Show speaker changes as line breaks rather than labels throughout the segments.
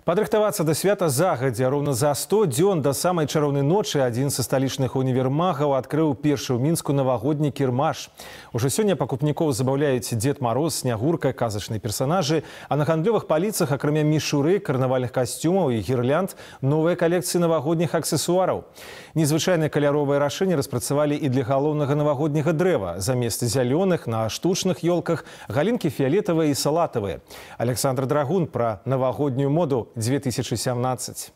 Падрыхтавацца да свята загадзя. Роўна за 100 дзён да самай чароўнай ночы адзін са сталічных універмагаў адкрыў першы ў Мінску навагодні кірмаш. Ужо сёння пакупнікоў забаўляюць Дзед Мароз, Снягурка, казачныя персанажы, а на гандлёвых паліцах, акрамя мішуры, карнавальных касцюмаў і гірлянд, новыя калекцыі навагодніх аксесуараў. Незвычайныя каляровыя рашэнні распрацавалі і для галоўнага навагодняга дрэва. Замест зялёных на штучных ёлках галінкі фіялетавыя і салатавыя. Александр Драгун пра навагоднюю моду 2017.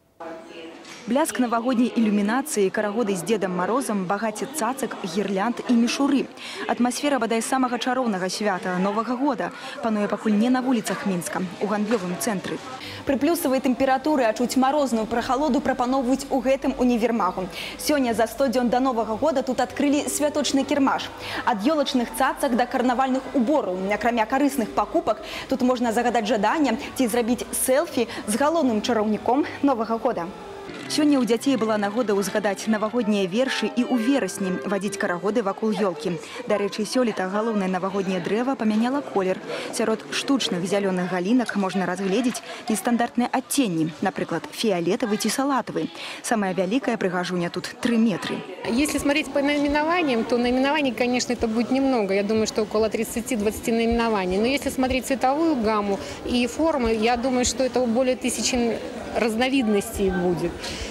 Бляск навагодняй ілюмінацыі, карагоды з Дзедам Марозам, багацце цацак, гірлянд і мішуры. Атмасфера бадай самага чароўнага свята Новага года пануе пакуль не на вуліцах Мінска, у гандлёвым цэнтры. Пры плюсавай тэмпературы адчуць марозную прахалоду прапаноўваюць у гэтым універмагу. Сёння за 100 дзён да Новага года тут адкрылі святочны кірмаш. Ад ёлачных цацак да карнавальных убораў. Акрамя карысных пакупак тут можна загадаць жаданне ці зрабіць селфі з галоўным чараўніком Новага года. Сёння ў дзяцей была нагода ўзгадаць навагоднія вершы і ў верасні вадзіць карагоды вакол ёлкі. Дарэчы, сёлета галоўнае навагодняе дрэва памяняла колер. Сярод штучных зялёных галінак можна разгледзець нестандартныя адценні, напрыклад, фіялетавы ці салатавы. Самая вялікая прыгажуня тут 3 метры.
Если смотреть по наименованиям, то наименований, конечно, это будет немного. Я думаю, что около 30-20 наименований. Но если смотреть цветовую гамму и формы, я думаю, что это более 1000 разновидностей будет.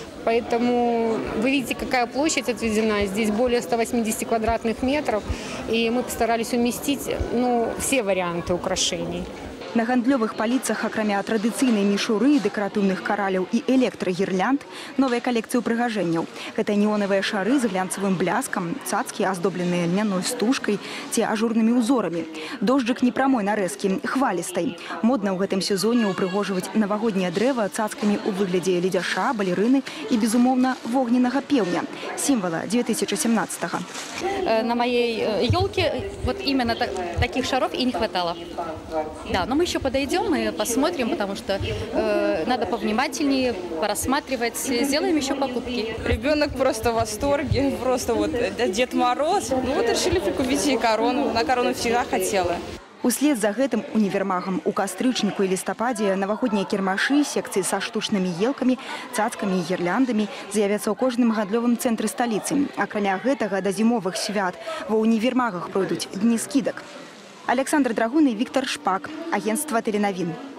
Поэтому вы видите, какая площадь отведена. Здесь более 180 квадратных метров. И мы постарались уместить все варианты украшений.
На гандлёвых паліцах, акрамя традыцыйнай мішуры, дэкаратыўных караляў і электрагірлянд, новая калекцыя ўпрыгажэнняў. Гэта неонавыя шары з глянцавым бляскам, цацкі, аздобленыя льняной стужкай ці ажурнымі ўзорамі. Дожджык непрамой нарэзкі, хвалістай. Модна ў гэтым сезоне ўпрыгожваць навагодняе дрэва цацкамі ў выглядзе ледзяша, балерыны і, безумоўна, вогненнага пеўня, сімвала 2017-го.
На моей елке вот именно таких шаров и не хватало. Да, но мы еще подойдем и посмотрим, потому что надо повнимательнее порассматривать, сделаем еще покупки.
Ребенок просто в восторге, просто вот Дед Мороз. Ну вот решили прикупить ей корону, на корону всегда хотела.
Услед за гэтым універмагам у кастрычніку і лістападзе навагоднія кірмашы, секцыі са штучнымі елкамі, цацкамі і гірляндамі з'явяцца ў кожным гандлёвым цэнтры сталіцы. Акрамя гэтага да зімовых свят ва універмагах пройдуць дні скідак. Александр Драгун і Віктор Шпак, агентства Теленавін.